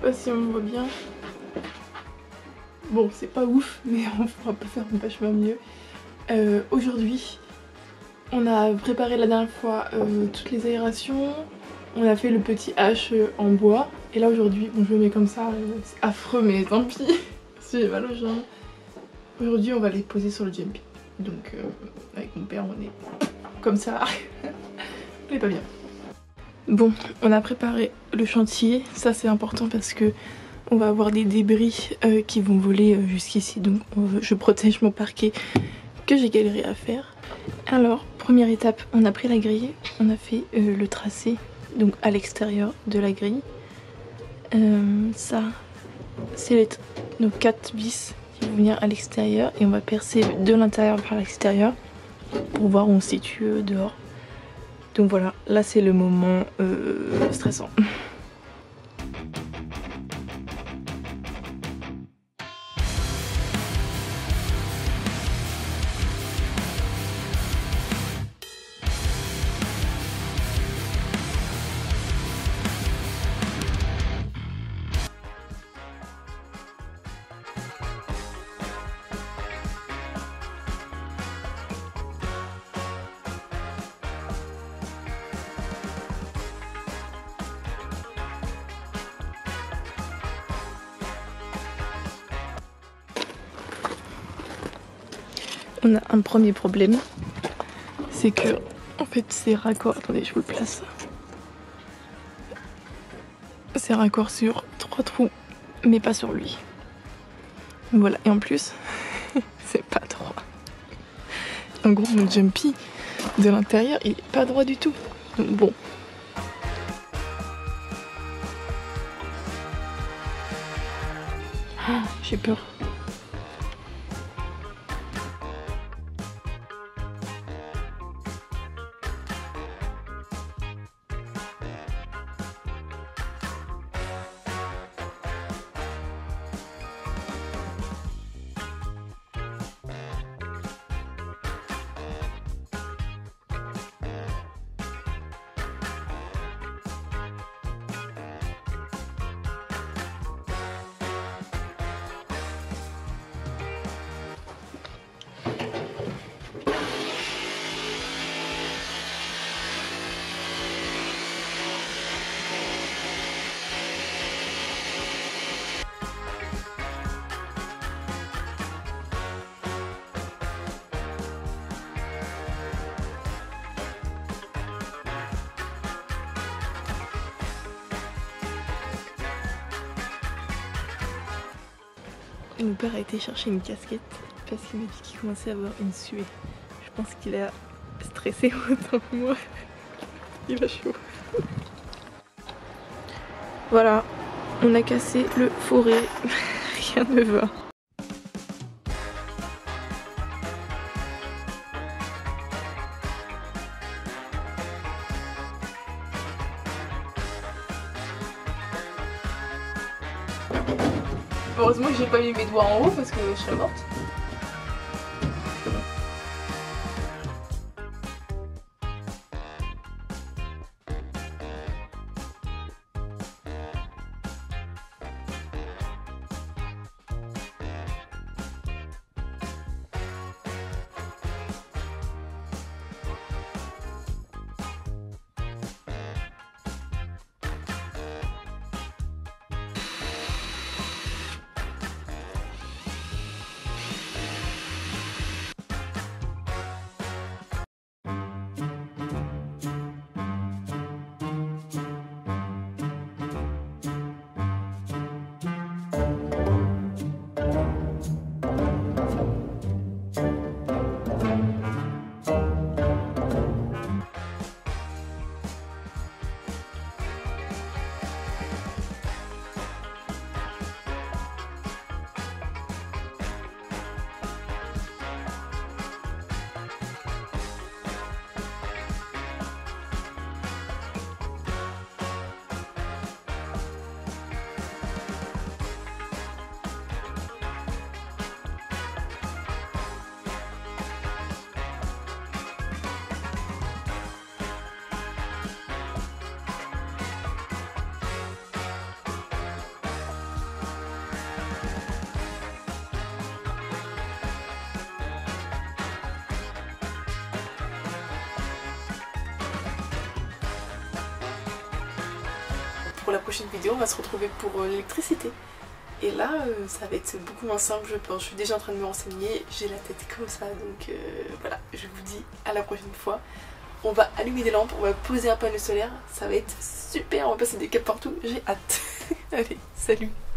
pas si on me voit bien. Bon, c'est pas ouf, mais on pourra pas faire vachement mieux. Aujourd'hui, on a préparé la dernière fois toutes les aérations. On a fait le petit H en bois. Et là aujourd'hui, bon je le mets comme ça, c'est affreux mais tant pis. Si j'ai mal aux jambes. Aujourd'hui on va les poser sur le jumpy. Donc avec mon père on est comme ça. On est pas bien. Bon, on a préparé le chantier. Ça c'est important parce que on va avoir des débris qui vont voler jusqu'ici. Donc je protège mon parquet que j'ai galéré à faire. Alors, première étape, on a pris la grille. On a fait le tracé donc à l'extérieur de la grille. Ça, c'est nos 4 vis qui vont venir à l'extérieur et on va percer de l'intérieur vers l'extérieur pour voir où on se situe dehors. Donc voilà, là c'est le moment stressant. On a un premier problème, c'est que en fait c'est raccord, attendez je vous le place. C'est raccord sur 3 trous mais pas sur lui. Voilà, et en plus c'est pas droit. En gros mon jumpy de l'intérieur il est pas droit du tout. Donc bon. Ah, j'ai peur. Mon père a été chercher une casquette parce qu'il m'a dit qu'il commençait à avoir une suée. Je pense qu'il a stressé autant que moi. Il a chaud. Voilà, on a cassé le forêt. Rien ne va. Heureusement que j'ai pas mis mes doigts en haut parce que je serais morte. pour la prochaine vidéo, on va se retrouver pour l'électricité. Et là, ça va être beaucoup moins simple, je pense. Je suis déjà en train de me renseigner, j'ai la tête comme ça, donc voilà, je vous dis à la prochaine fois. On va allumer des lampes, on va poser un panneau solaire, ça va être super, on va passer des câbles partout, j'ai hâte. Allez, salut!